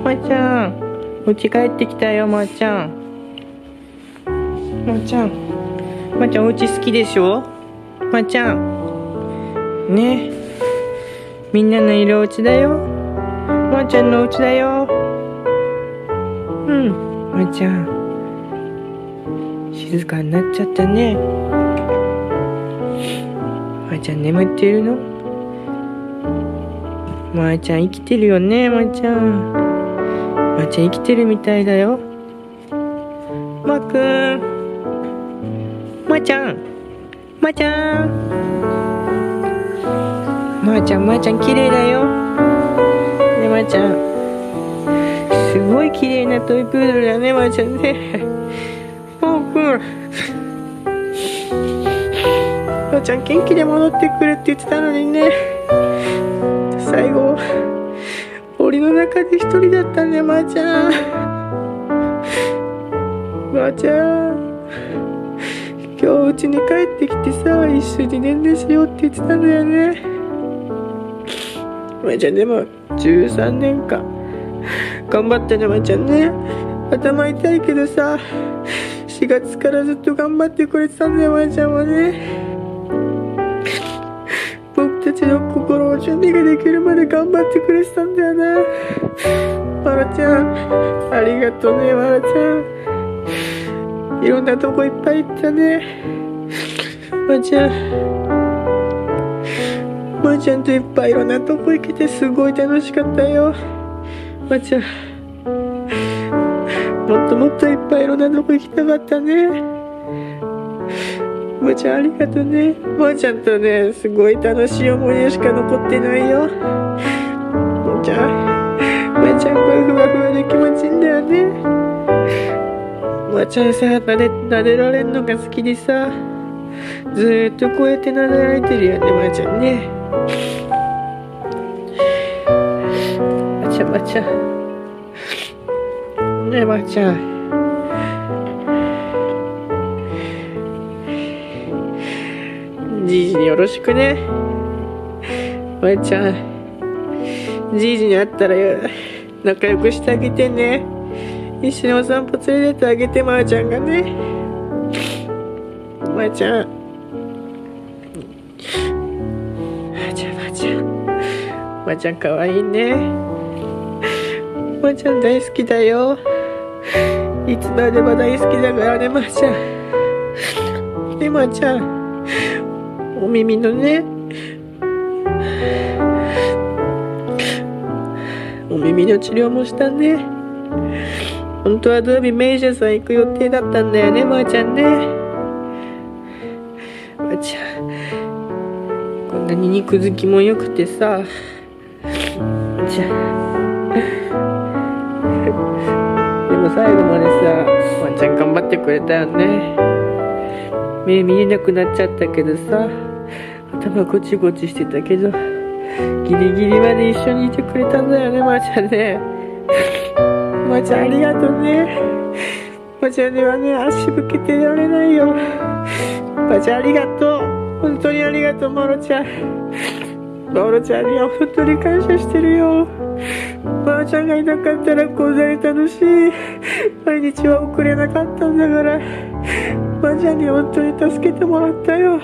まーちゃん、お家帰ってきたよ、まーちゃん。まーちゃん、まーちゃん、お家好きでしょ？まーちゃん。ね。みんなのいるお家だよ。まーちゃんのお家だよ。うん、まーちゃん。静かになっちゃったね。まーちゃん眠ってるの？まーちゃん生きてるよね、まーちゃん。まーちゃん生きてるみたいだよ。まーくん。まーちゃん。まーちゃん。まーちゃん、まーちゃん綺麗だよ。ね、まーちゃん。すごい綺麗なトイプードルだね、まーちゃんね。まーくん。まーちゃん元気で戻ってくるって言ってたのにね。最後檻の中で一人だったね、まーちゃん。まーちゃん、今日うちに帰ってきてさ、一緒にねんねしようって言ってたんだよね。まーちゃんでも13年間頑張ったね、まーちゃんね。頭痛いけどさ、4月からずっと頑張ってくれてたんだよ、まーちゃんはね。僕たちの心の準備ができるまで頑張ってくれてたんだよな。まるちゃん、ありがとうね、まるちゃん。いろんなとこいっぱい行ったね。まるちゃん、まるちゃんといっぱいいろんなとこ行けてすごい楽しかったよ。まるちゃん、もっともっといっぱいいろんなとこ行きたかったね。まーちゃんありがとうね。まーちゃんとね、すごい楽しい思い出しか残ってないよ。まーちゃん、まーちゃんこれふわふわで気持ちいいんだよね。まーちゃんさ、撫でられるのが好きでさ、ずーっとこうやって撫でられてるよね、まーちゃんね。まーちゃん、まーちゃん。ねえ、まーちゃん。じいじによろしくね。まーちゃん、じいじに会ったら仲良くしてあげてね。一緒にお散歩連れてってあげて、まーちゃんがね。まーちゃん、まーちゃん、まーちゃん、まーちゃんかわいいね。まーちゃん大好きだよ。いつまでも大好きだからね、まーちゃん。ね、まーちゃん、お耳のね、お耳の治療もしたね。本当は土曜日メイジャーさん行く予定だったんだよね、まーちゃんね。まーちゃん、こんなに肉付きも良くてさ、まーちゃん。でも最後までさ、まーちゃん頑張ってくれたよね。目見えなくなっちゃったけどさ、頭ゴチゴチしてたけど、ギリギリまで一緒にいてくれたんだよね、まーちゃんね。まーちゃんありがとうね。まーちゃんにはね、足向けてられないよ。まーちゃんありがとう。本当にありがとう、まるちゃん。まるちゃんには本当に感謝してるよ。まるちゃんがいなかったらこんなに楽しい毎日は送れなかったんだから、まーちゃんに本当に助けてもらったよ。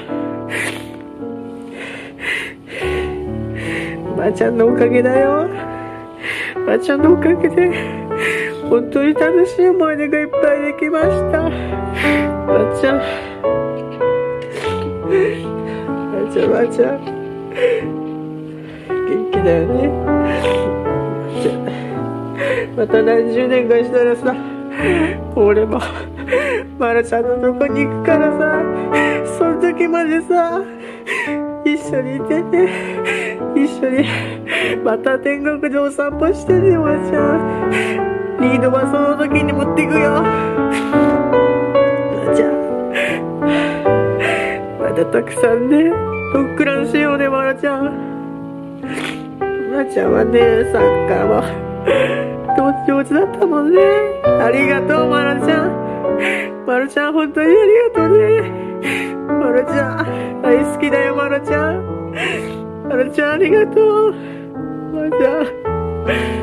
まーちゃんのおかげだよ。まーちゃんのおかげで本当に楽しい思い出がいっぱいできました。まーちゃん、まーちゃん、まーちゃん元気だよね。また何十年かしたらさ、俺もまるちゃんのとこに行くからさ、その時までさ、一緒にいてね。一緒にまた天国でお散歩してね、まーちゃん。リードはその時に持っていくよ。まーちゃん、またたくさんね、ドッグランしようね、まるちゃん。まーちゃんはね、サッカーも上手だったもんね。ありがとう、まるちゃん。まるちゃん本当にありがとうね。まるちゃん大好きだよ、まるちゃん。まるちゃんありがとう。まるちゃん。